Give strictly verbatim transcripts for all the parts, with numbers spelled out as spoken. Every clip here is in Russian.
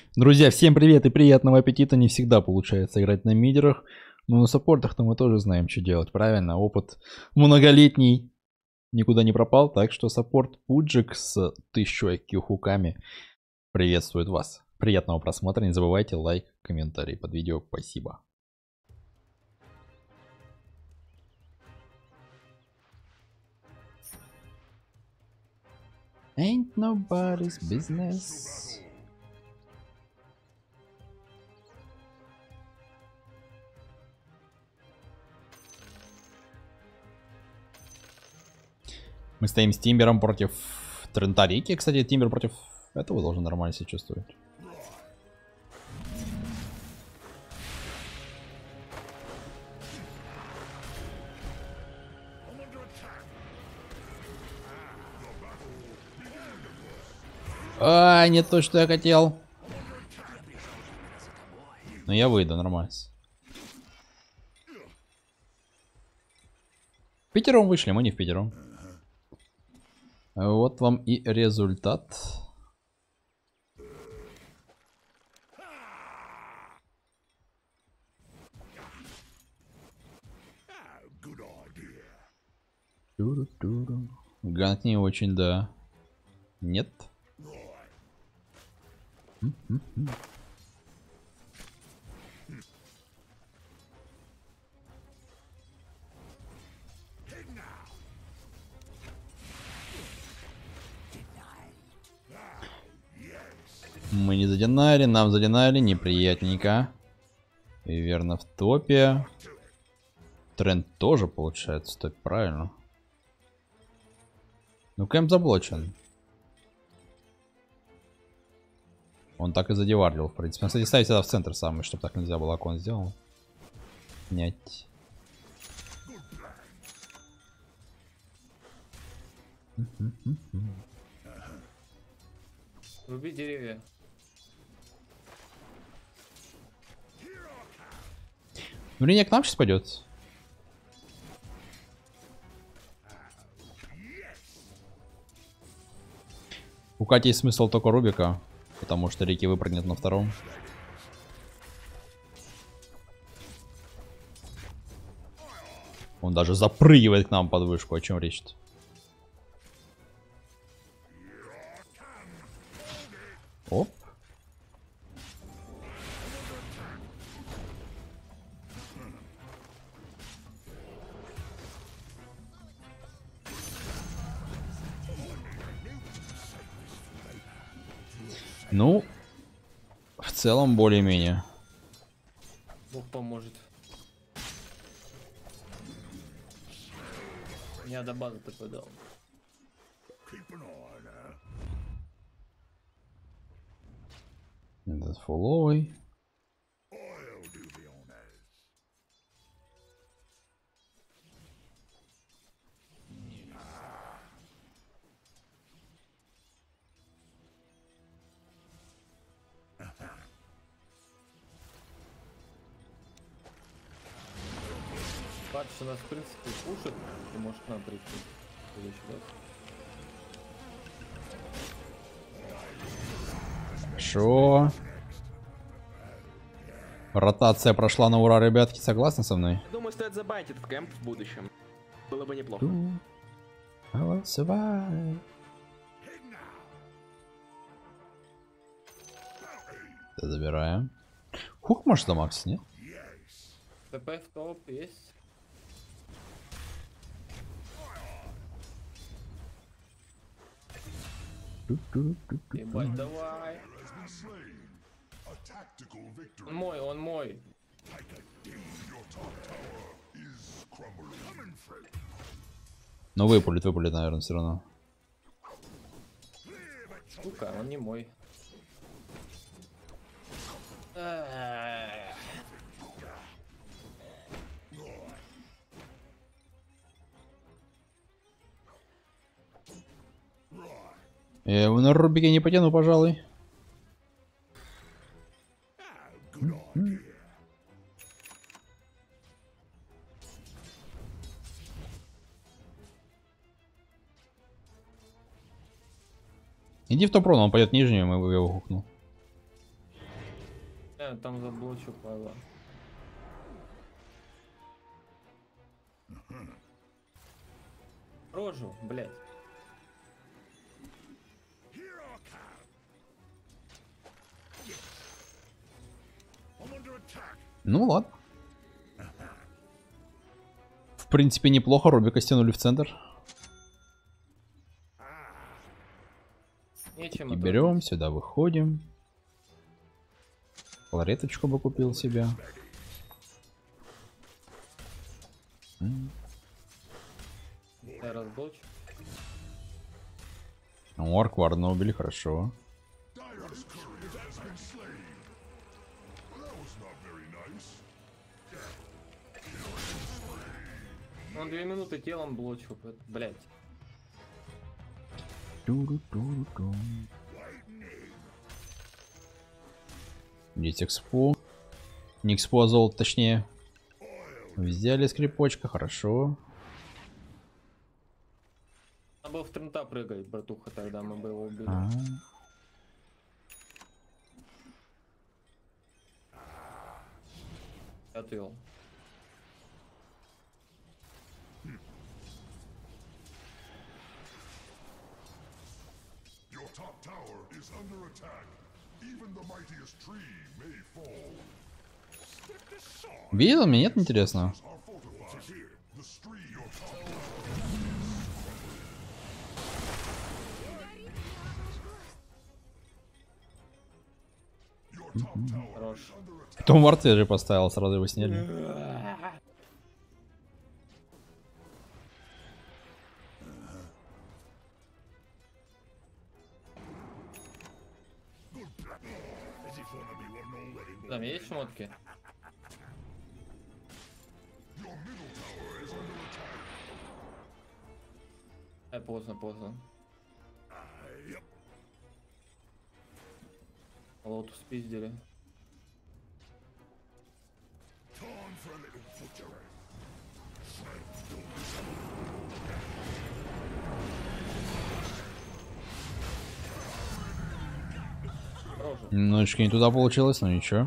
Друзья, всем привет и приятного аппетита. Не всегда получается играть на мидерах, но на саппортах-то мы тоже знаем, что делать. Правильно, опыт многолетний никуда не пропал, так что саппорт Пуджик с тысячой ай кью хуками приветствует вас. Приятного просмотра, не забывайте лайк, комментарий под видео, спасибо. Ain't nobody's business. Мы стоим с Тимбером против Трентарики. Кстати, Тимбер против этого должен нормально себя чувствовать. А, не то, что я хотел. Но я выйду, нормально. Пятером вышли, мы не в пятером. Вот вам и результат. Гант не очень, да. Нет. Мы не задинали, нам задинали, неприятненько. И верно, в топе. Тренд тоже получается, топ, правильно. Ну, кэмп заблочен. Он так и задеварлил, в принципе. Он, кстати, ставить сюда в центр самый, чтобы так нельзя было, как он сделал. Снять. Руби деревья. Время к нам сейчас пойдет. У Кати есть смысл только Рубика, потому что Рики выпрыгнет на втором. Он даже запрыгивает к нам под вышку. О чем речь-то? Оп. Ну, в целом более-менее. Бог поможет. Я до базы такой дал. Этот фуловый. Патч нас в принципе пушит, и может к нам прийти. Или сюда. Хорошо. Ротация прошла на ура, ребятки, согласны со мной? Думаю, стоит забайтить в кемп в будущем. Было бы неплохо. I will survive. Забираем. Хук может за Макс, нет? ТП в топ есть. Ебать, давай. Он мой, он мой. Ну выпулит, выпулит, наверное, все равно. Сука, он не мой. Я его на Рубике не потяну, пожалуй. Иди в топ-рон, он пойдет нижнюю, мы его хукнул. знаю, там заблочу Павла. Рожу, блядь. Ну ладно. В принципе, неплохо. Робика стянули в центр. Нечем И берем, сюда выходим. Лареточку бы купил себе. Я разблочу. Орк Варна убили, хорошо. Он две минуты телом блочу, блять. Здесь экспо. Не экспо, а золото, точнее. Взяли скрипочка, хорошо. Надо было в трента прыгать, братуха, тогда мы бы его убили. А -а -а. Отвел. Видел? Мне нет, интересно. Хорош. Том Варт же поставил, сразу его сняли. Там есть шмотки? Ай, поздно, поздно. Лотус пиздили. Немножечко не туда получилось, но ничего.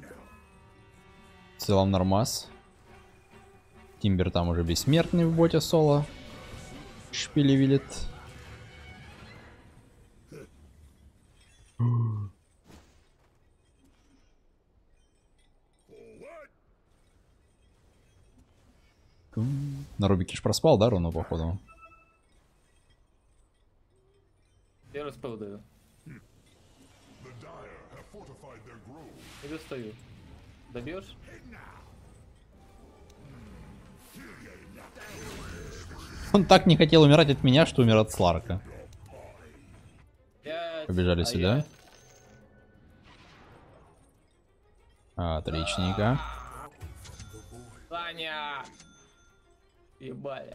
В целом нормас. Тимбер там уже бессмертный в боте соло. Шпили вилит. На Рубике ж проспал, да, руну, походу? Я распыл даю. И достаю. Добьешь? Он так не хотел умирать от меня, что умер от Сларка. Пять. Побежали А сюда. я... Отличненько. Саня! Ебали.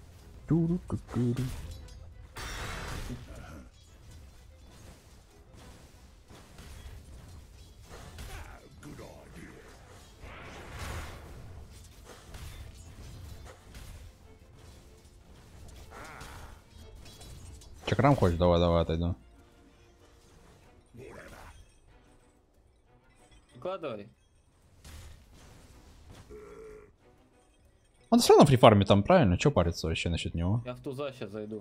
Чакрам хочешь? Давай, давай, отойду. Выкладывай. Он все равно фрифарме там, правильно? Че париться вообще насчет него? Я в туза сейчас зайду.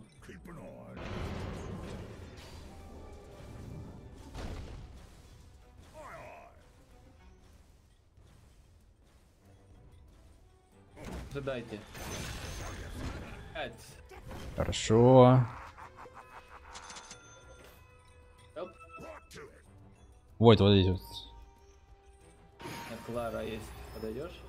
Задайте. Пять. Хорошо. Оп. Вот, вот здесь вот. А Клара есть. Подойдешь?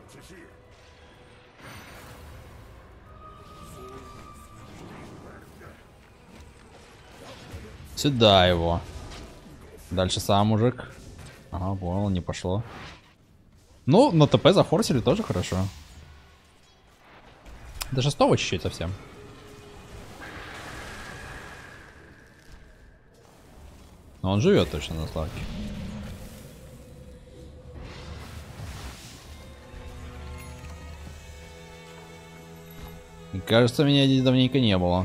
Сюда его. Дальше сам мужик. Ага, понял, не пошло. Ну, на ТП зафорсили тоже хорошо. До шестого чуть-чуть совсем. Но он живет точно на Сларке. И кажется, меня здесь давненько не было.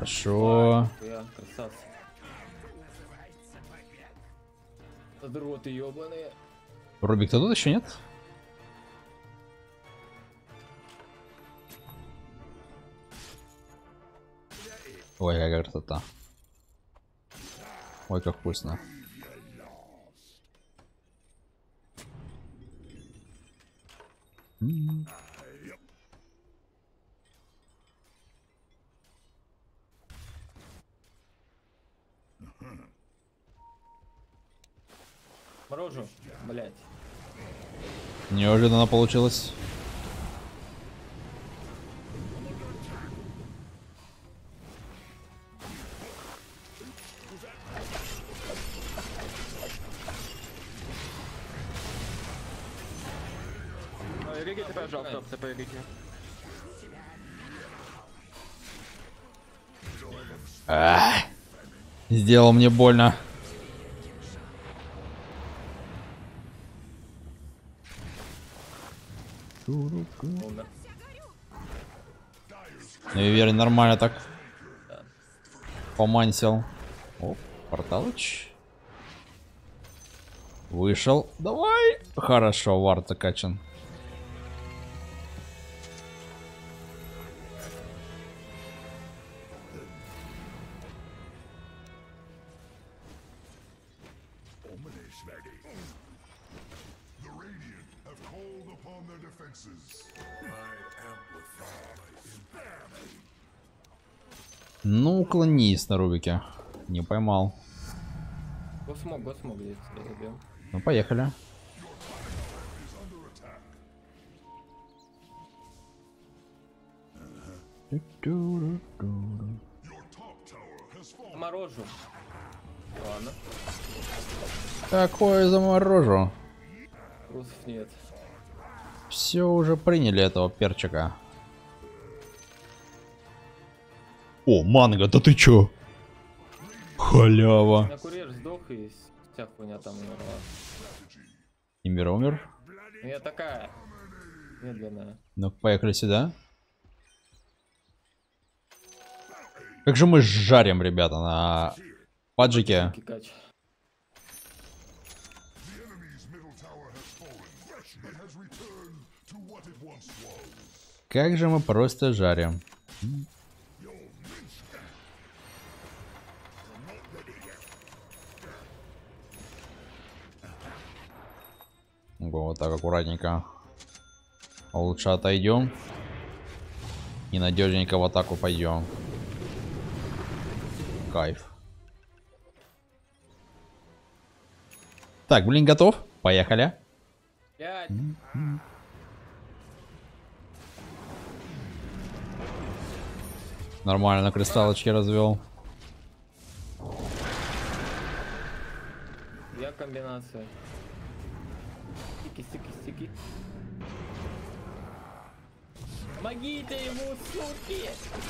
Хорошо. Я красавцы. Задроты ёбаные. Рубик-то тут еще нет? Ой, какая красота. Ой, как вкусно. М-м. Морожу, блять. Неожиданно получилось. Регите, пожалуйста, ЦП регите. Ах, сделал мне больно. Умер. Ну и верно, нормально так. Помансил. Оп, порталыч. Вышел. Давай. Хорошо, вард закачан. Ну, уклонись на Рубике. Не поймал. Госмог, госмог здесь забил. Ну, поехали. Морожу. Ладно. Какое заморожу. Русов нет. Все уже приняли этого перчика. О, манго, да ты чё? Халява. На курьер сдох и вся хуйня там умерла. И мир умер. Ну, я такая медленная. Ну, поехали сюда. Как же мы жарим, ребята, на паджике. Кикач. Как же мы просто жарим. Вот так аккуратненько. Лучше отойдем. И надежненько в атаку пойдем. Кайф. Так, блин, готов? Поехали. Пять. Нормально, на кристаллочке развел. Я комбинация. Стики, стики, стики. Помогите ему, суки!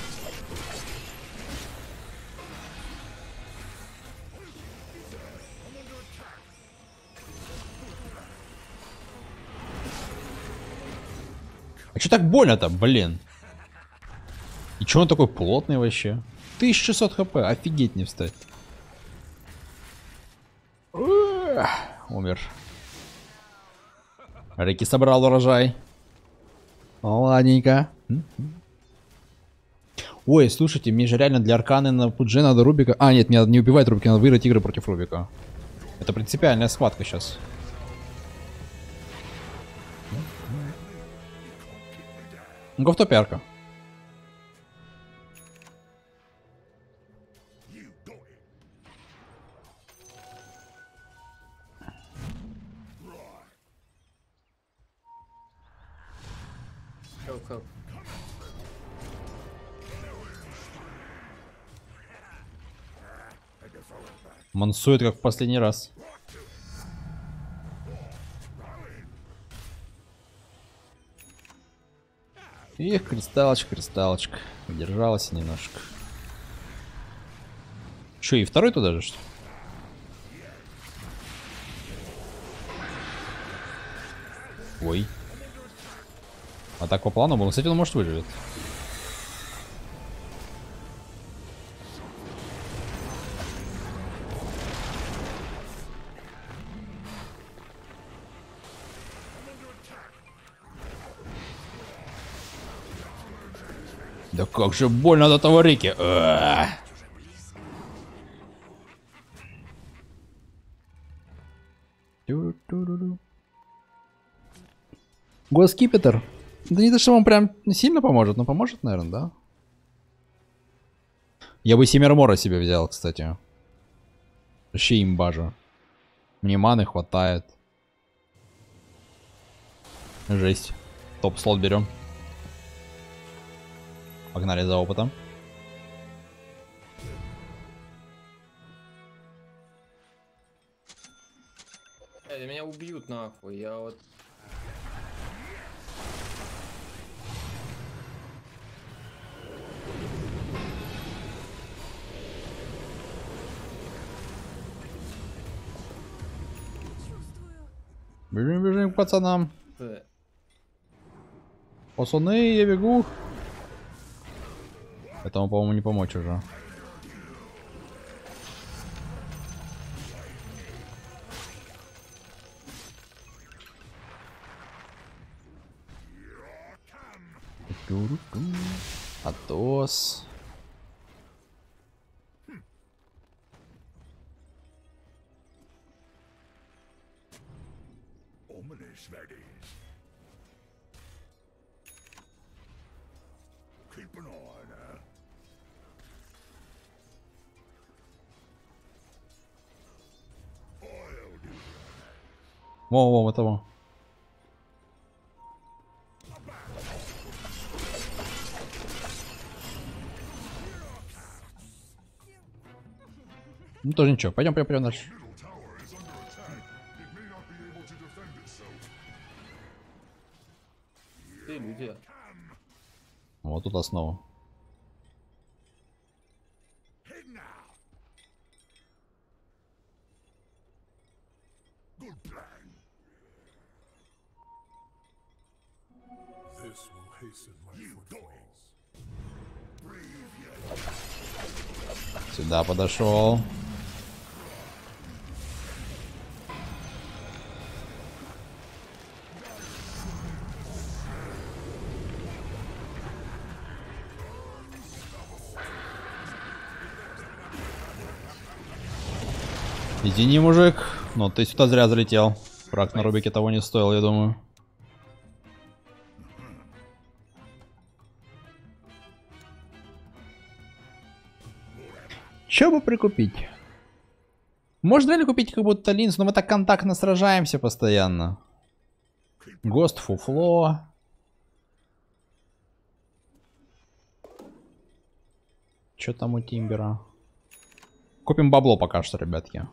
А чё так больно-то, блин? И чё он такой плотный вообще? тысяча шестьсот хп, офигеть не встать. Ух, умер. Рики собрал урожай. Ладненько. Ой, слушайте, мне же реально для арканы на пудже надо Рубика. А, нет, мне надо не убивать Рубика, надо выиграть игры против Рубика. Это принципиальная схватка сейчас. Ну-ка в топе арка. Help, help. Мансует как в последний раз. Эх, кристаллочка, кристаллочка. Держалась немножко. Че, и второй туда же, что ли? Ой. А так по плану было. Кстати, он может выживет. Да как же больно от этого Рики. А-а-а. Госкипетр. Да не то, что он прям сильно поможет, но поможет, наверное, да? Я бы Семермора себе взял, кстати. Вообще имба же. Мне маны хватает. Жесть. Топ-слот берем. Погнали за опытом. Э, меня убьют нахуй, я вот... Бежим, бежим к пацанам. Э, Пацаны, я бегу. Этому, по-моему, не помочь уже. Атос. Во-во, этого. Ну тоже ничего. Пойдем, пойдем, пойдем дальше. Ты люди. Вот тут основа. Сюда подошел. Извини, мужик, но ты сюда зря залетел. Фраг на Рубике того не стоил, я думаю. Че бы прикупить? Можно ли купить как будто линз, но мы так контактно сражаемся постоянно. Гост, фуфло. Че там у Тимбера? Купим бабло пока что, ребятки.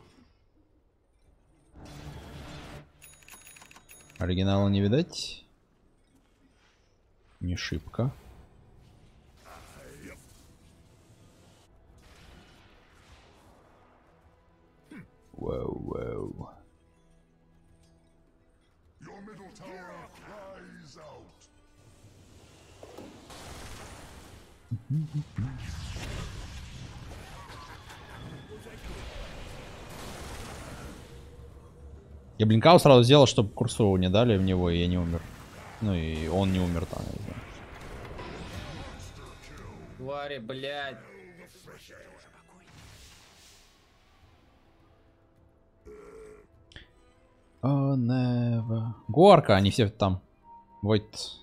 Оригинала не видать. Не шибко. Вау, вау. Я блинкау сразу сделал, чтобы курсу не дали в него, и я не умер. Ну и он не умер там. Твари, блядь. О, нева. Горка, они все там. Вот.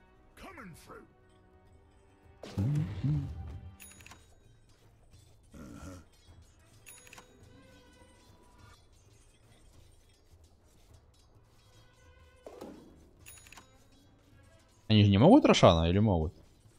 Они же не могут Рошана или могут?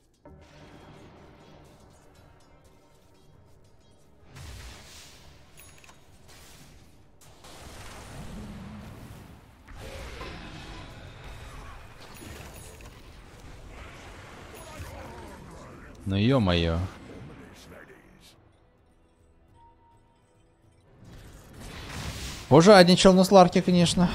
Ну ё-моё. Пожадничал на Сларке, конечно.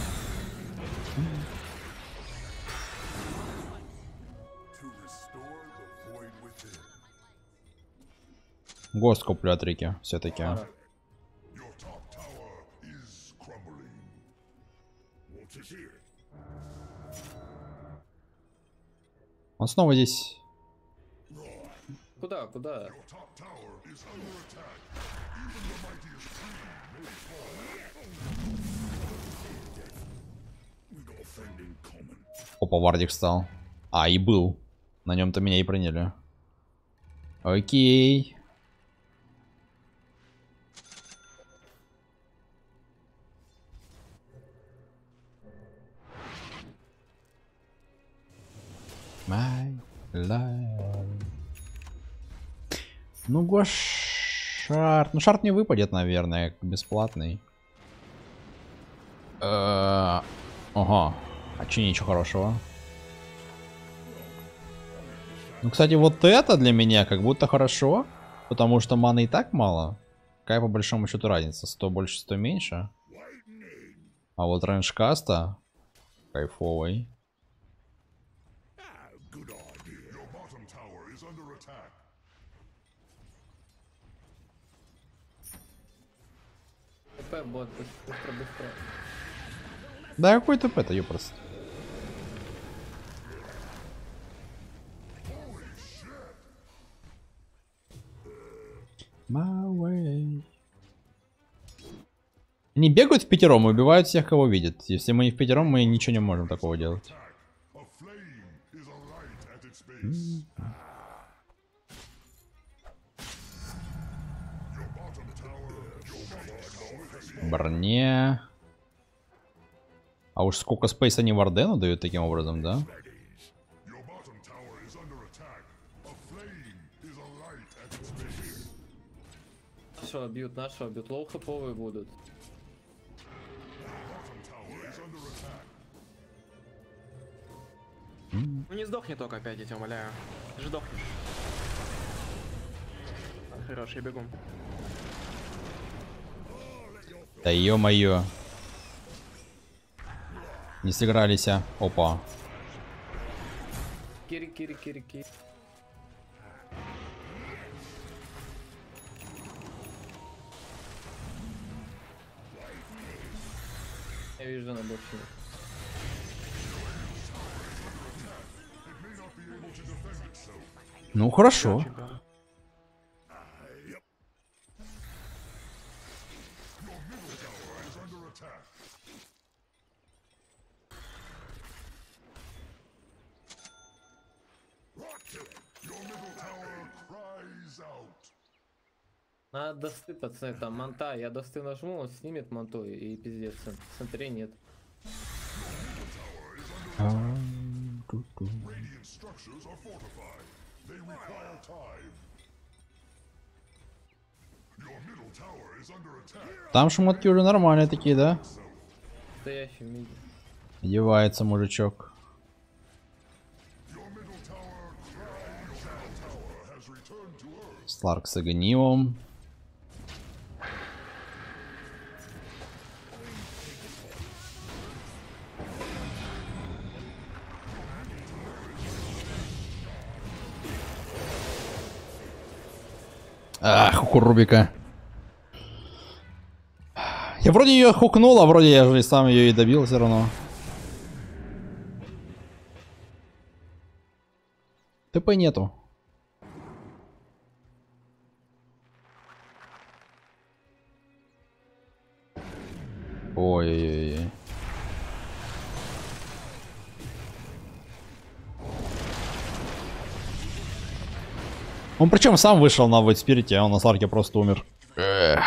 Гост куплю от Рики, все-таки. Он снова здесь. Куда, куда? Опа, Вардик стал. А, и был. На нем-то меня и приняли. Окей. My life. Ну, Гошард. Ну, шарт не выпадет, наверное, бесплатный. Ага. А че, ничего хорошего. Ну, кстати, вот это для меня как будто хорошо. Потому что маны и так мало. Какая по большому счету разница? сто больше, сто меньше. А вот рейндж каста кайфовый. ТП, бот, быстро, быстро. Да какой ТП-то, ёпрст. Они бегают в пятером и убивают всех, кого видят. Если мы не в пятером, мы ничего не можем такого делать. Броне. А уж сколько спейса они Вардену дают таким образом, да? Нашего бьют, нашего бьют. Лоу хэповые будут. Ну не сдохни только опять, я тебя умоляю. Ты же сдохнешь. Хорош, я бегу. Да ё-моё. Не сыгрались, а. Опа. Кири, кири, кири, кири. Я вижу на больше. Ну хорошо. Чемпион. Надо досты, пацаны, там манта. Я досты нажму, он снимет манту и пиздец. В центре нет. Там шмотки уже нормальные такие, да? Настоящий миди. Одевается мужичок. Сларк с огнивом. Ах, у Рубика. Я вроде ее хукнул, а вроде я же и сам ее и добил все равно. ТП нету. Ой-ой-ой. Он причем сам вышел на Вайтспирите, а он на Сларке просто умер. Эх.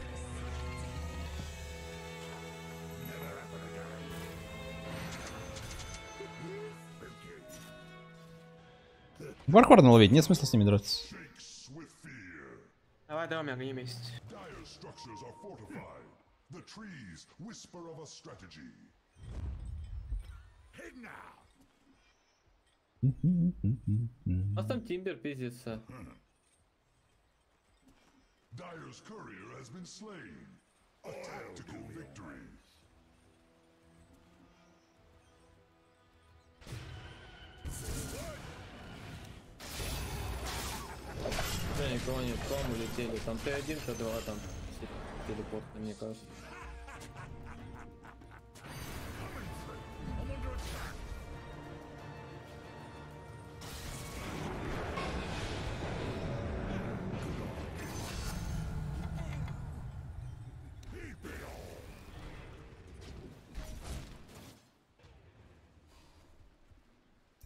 Вархорна ловить, нет смысла с ними драться. Давай, давай, у меня огни есть. У нас там Тимбер пиздится. Dyer's courier has been slain. A tactical victory. Что, никого нет, там улетели. Там Т один, Т два, там телепорт, мне кажется.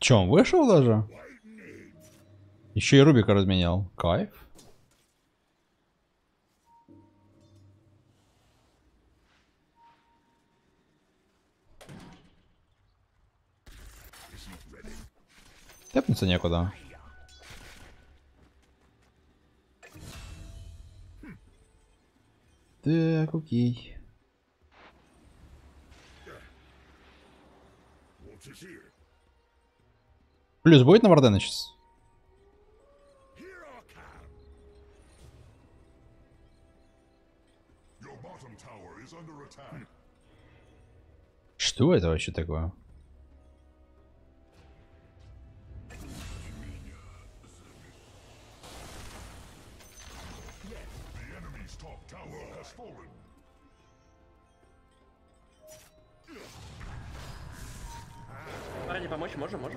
Че, он вышел даже? Еще и Рубика разменял. Кайф. Тэпнуться некуда. Так, окей. Плюс будет на Вардена сейчас? Что это вообще такое? Ради помочь можем, можем.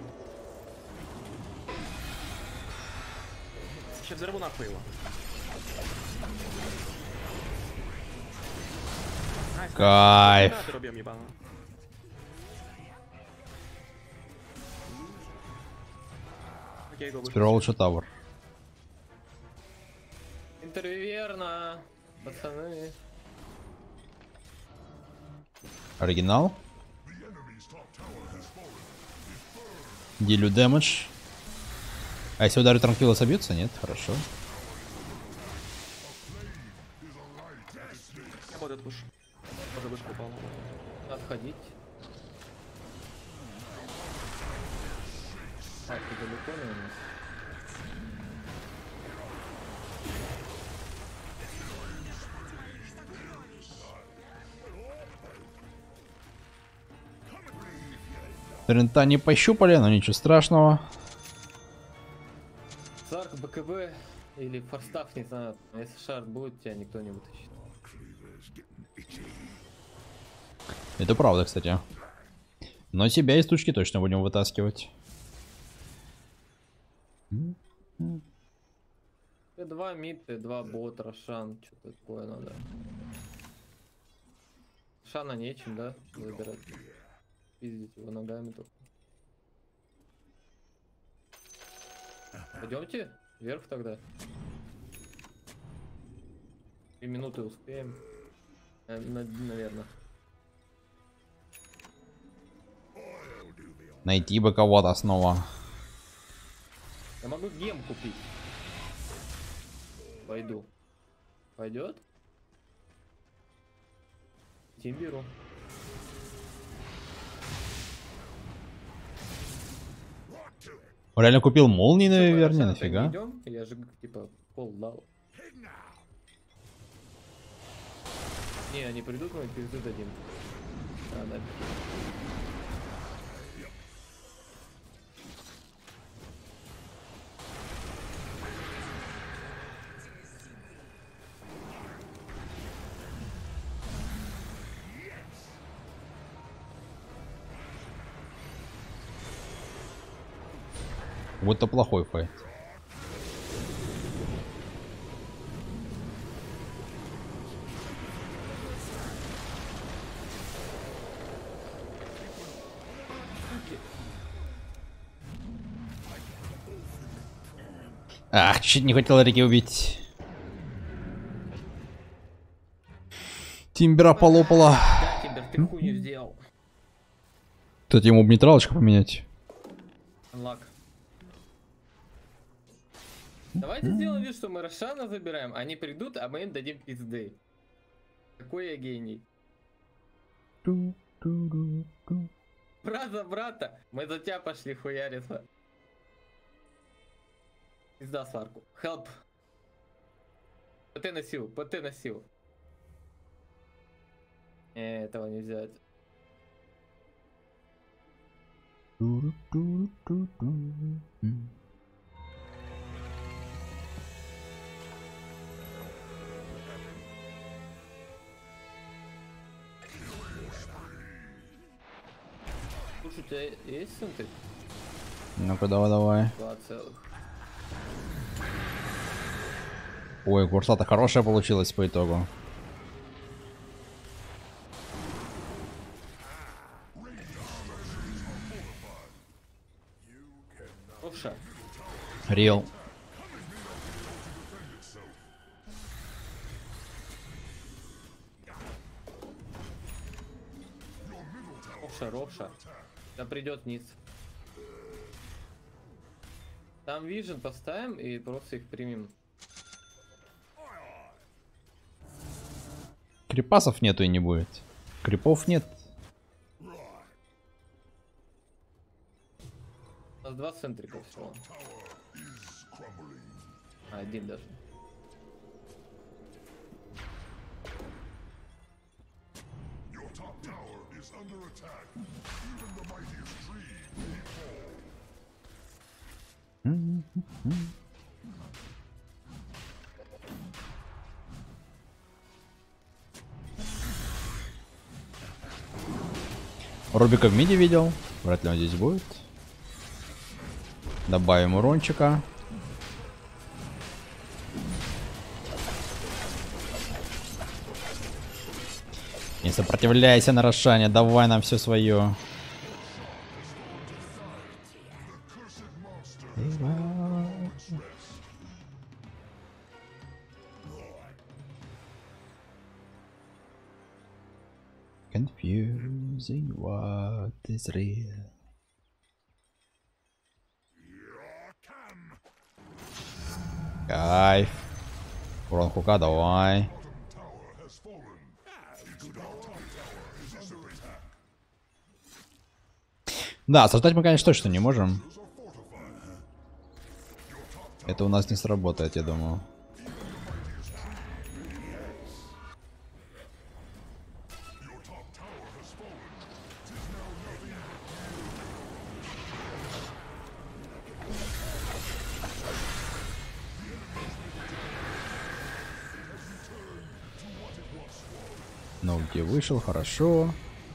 Сейчас взорву нахуй его. Найс, Кайф. найс. Да, убьем, ебано. Окей, го, Сперва лучше Тавр. Интерверно, пацаны. Оригинал. Делю дэмэдж. А если удары Транквилла собьются? Нет, хорошо. Я буду пуш. Уже вышку упал. Отходить. Так, ты далеко, наверное? Трента не пощупали, но ничего страшного. Зарк, БКБ или форстав, не знаю. Но если шард будет, тебя никто не вытащит. Это правда, кстати. Но себя из тучки точно будем вытаскивать. Т два мид, Т два бот, Рошан. Что-то такое надо. Шана нечем, да? Забирать. Пиздить его ногами только. Пойдемте вверх тогда. Три минуты успеем. Э, на- наверное. Найти бы кого-то снова. Я могу гем купить. Пойду. Пойдет? Тим беру. Он реально купил молнии, Чё, наверное, Рошана, нафига? идем? Я же типа пол дал. Не, они придут, мы пизды дадим. А, да. Вот это плохой файт. Ах, чуть не хотел Рики убить. Тимбера полопала. Да, Тимбер, ты хуйню сделал. Кстати, ему бы нейтралочку поменять. Анлак. Давайте сделаем вид, что мы Рошана забираем, они придут, а мы им дадим пизды. Какой я гений. Брат за брата, мы за тебя пошли хуяриться. Пизда сварку. Help. ПТ носил, ПТ носил. Не, этого не взять. Слушай, у тебя есть центр? Ну-ка, давай, давай. Два целых. Ой, курса-то хорошая получилась по итогу. Ровша. Рил. Ровша, ровша. Да придет вниз. Там вижен поставим и просто их примем. Крипасов нету и не будет. Крипов нет. У нас два центрика всего. А, один даже. Your top tower is under attack. Even the mightiest tree may fall. Рубика в миде видел. Вряд ли он здесь будет. Добавим урончика. Не сопротивляйся, Нарошане, давай нам все свое. Confusing what is real. Кайф. Урон хука, давай. Да, создать мы, конечно, точно не можем. Это у нас не сработает, я думаю. Ну, где вышел, хорошо.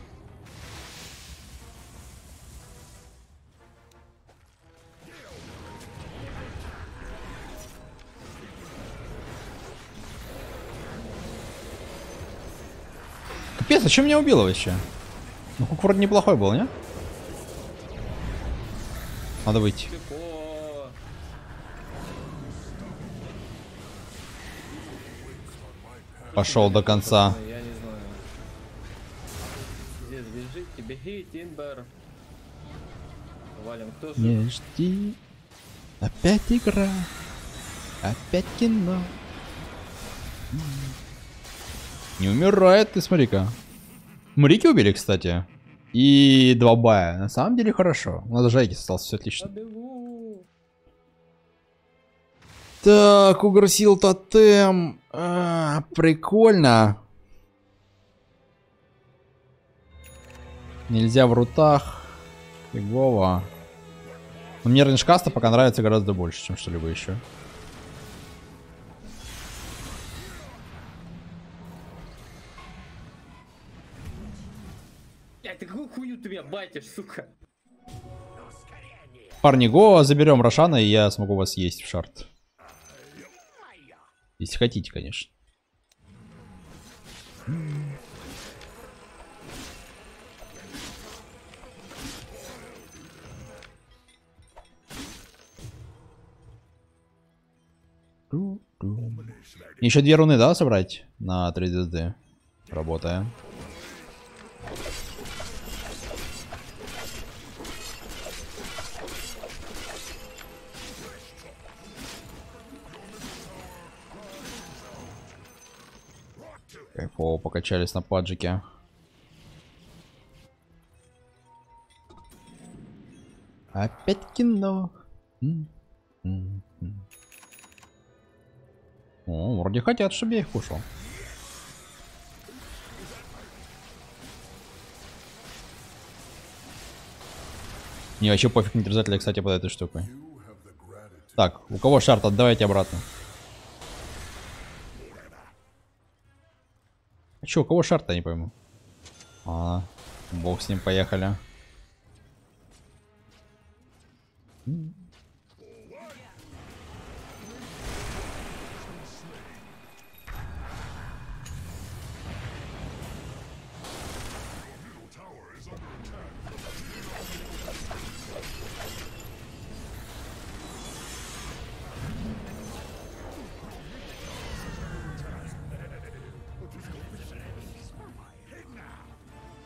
Капец, а что меня убило вообще? Ну, хук вроде неплохой был, не? Надо выйти. Легко. Пошел до конца. Я не знаю. Здесь бежите, беги, Тимбер. Валим, кто же? Не жди. Опять игра. Опять кино. Не умирает, ты смотри-ка. Мрики убили, кстати. И два бая. На самом деле хорошо. У нас даже Айкис остался, все отлично. Побегу. Так, угросил тотем. А, прикольно. Нельзя в рутах. Фигово. Но мне рейнджкаста пока нравится гораздо больше, чем что-либо еще. Блядь, ты какую хую ты меня батишь, сука? Парни, го, заберем Рошана, и я смогу вас есть в шарт. Если хотите, конечно. Еще две руны, да, собрать на три звезды? Работаем. Кайфово, покачались на паджике. Опять кино. М -м -м. О, вроде хотят, чтобы я их кушал. Не, вообще пофиг на терзателя, кстати, под этой штукой. Так, у кого шарт, отдавайте обратно. А чё, у кого шарт-то, не пойму. А, бог с ним, поехали.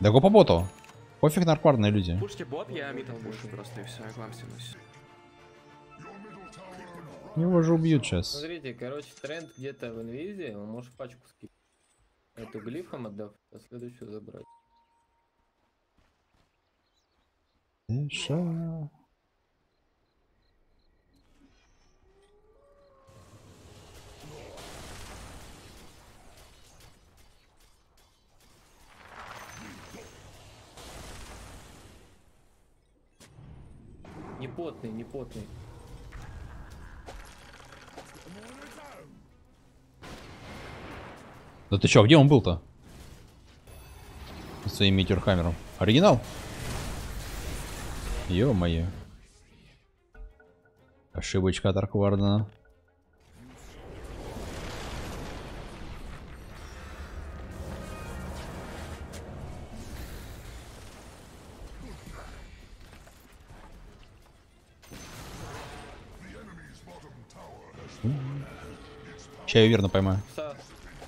Да го по боту. Пофиг на аркварные люди. Пушьте бот, я мид отпушу просто и все, я к вам стянусь. Его же убьют сейчас. Смотрите, короче, тренд где-то в инвизе, он может пачку скипать. Эту глифом отдав, а следующую забрать. Ша. Непотный, непотный. Да ты чё, где он был-то? Со своим Митерхаммером. Оригинал? Ё-моё. Ошибочка от Арквардена. Сейчас я верно поймаю. Са-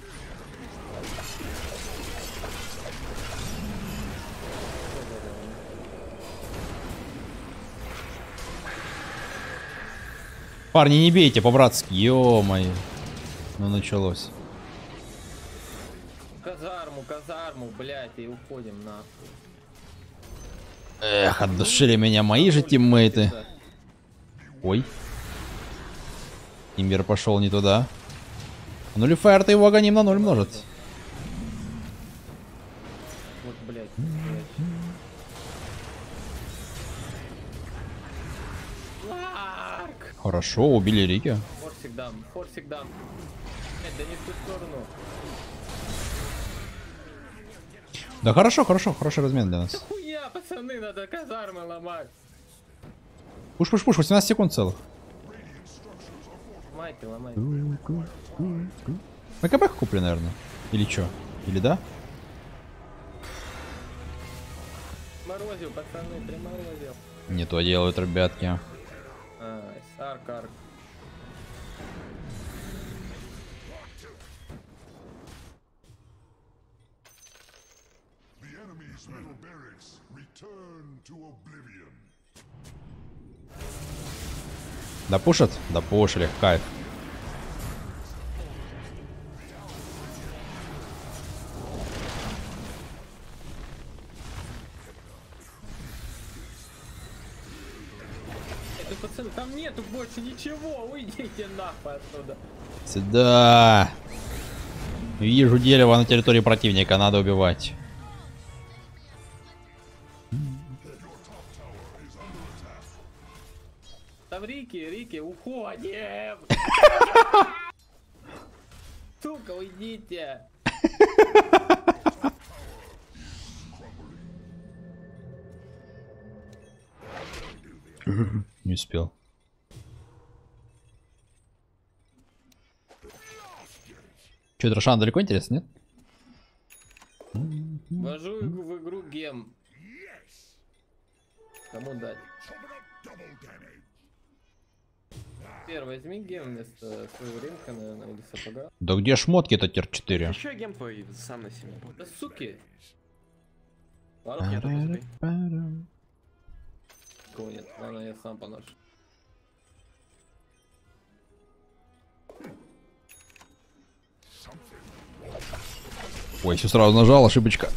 Парни, не бейте по-братски, ё-моё. Ну началось. Казарму, казарму, блядь, и уходим нахуй. Эх, отдушили меня мои же тиммейты. Ой. Имбер пошел не туда. Нулифайр-то его агоним на ноль множит. Вот, блядь, блядь. Ларк! Хорошо, убили Рики. Форсик дам, форсик дам. Блядь, да не в ту сторону. Да хорошо, хорошо, хороший размен для нас. Хуя, пацаны, надо казармы ломать. Пуш, пуш, пуш, восемнадцать секунд целых. Ломайте, ломайте. ПКБ куплю, наверное. Или чё? Или да? Морозил, пацаны, приморозил. Не то делают, ребятки. А, арк, арк. The enemy's middle barracks return to oblivion. Да пушат? Да пушили, кайф. Это, пацаны, там нету больше ничего, уйдите нахуй оттуда. Сюда. Вижу дерево на территории противника, надо убивать. Там Рики, Рики, уходим! Сука, уйдите! Не успел. Че, Дрошан далеко, интересно, нет? Ввожу игру в игру гем. Кому дать? Пер, возьми гем вместо своего рынка, наверное, или сапога. Да где шмотки-то тир четыре? Еще гем твой сам на себе. Да суки! А, Ладно, Я только забей. никого нет. Ладно, я сам поношу. Ой, все сразу нажал, ошибочка.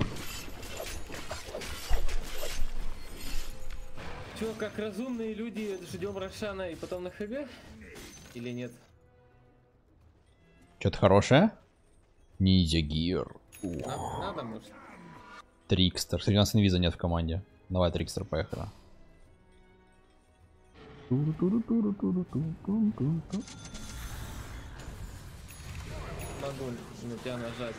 Чё, как разумные люди, ждем Рошана и потом на ХГ? Или нет? Что-то хорошее? Ниндзя Гир. Нам надо, может? Трикстер. Среди нас инвиза нет в команде. Давай, Трикстер, поехали. Могу на тебя нажать.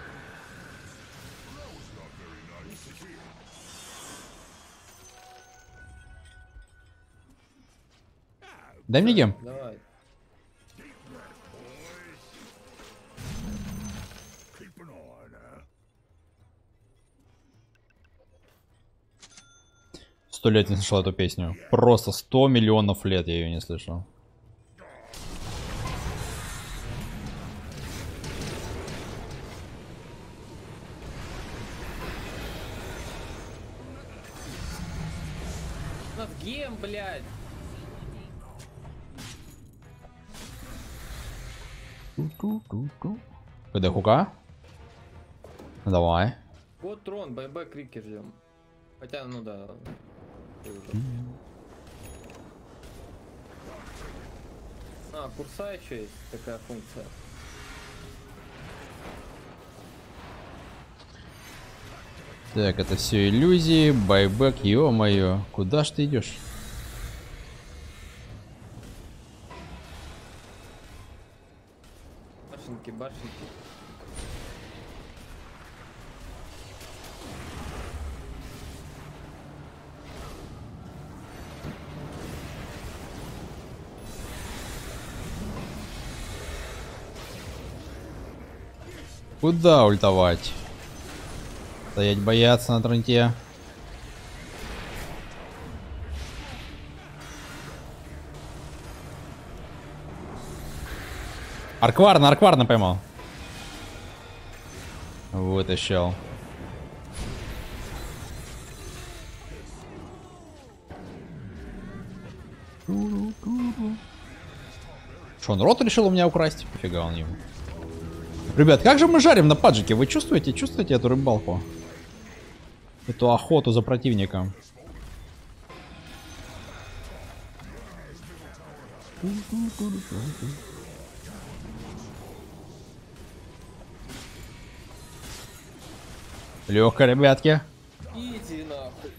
Дай мне гем. Давай. Сто лет не слышал эту песню. Просто сто миллионов лет я ее не слышал. Гем, блядь. КД хука? Давай. Вот трон, бай-бай, крики ждем. Хотя, ну да. ты уже. А, курса еще есть такая функция. Так, это все иллюзии, байбек, ё-моё. Куда ж ты идешь? Башенки, башенки. Куда ультовать? Стоять бояться на тронте. Аркварна, Аркварна поймал. Вытащил. Что, он рот решил у меня украсть? Пофига он ему. Ребят, как же мы жарим на паджике? Вы чувствуете, чувствуете эту рыбалку? Эту охоту за противником. Легко, ребятки. Иди нахуй.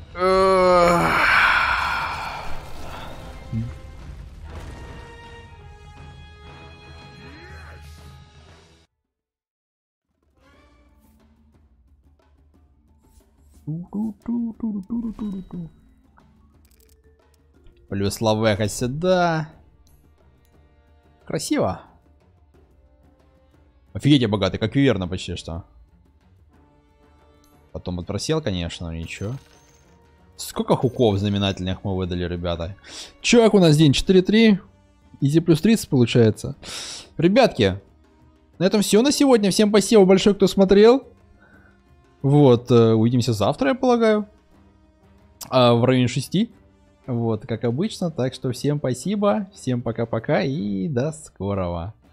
Плюс лавеха сюда. Красиво. Офигеть, я богатый, как верно почти что. Потом отпросел, конечно, но ничего. Сколько хуков знаменательных мы выдали, ребята. Чувак, у нас день четыре три. Изи плюс тридцать получается. Ребятки, на этом все на сегодня. Всем спасибо большое, кто смотрел. Вот, э, увидимся завтра, я полагаю. А, в районе шести. Вот, как обычно. Так что всем спасибо. Всем пока-пока и до скорого.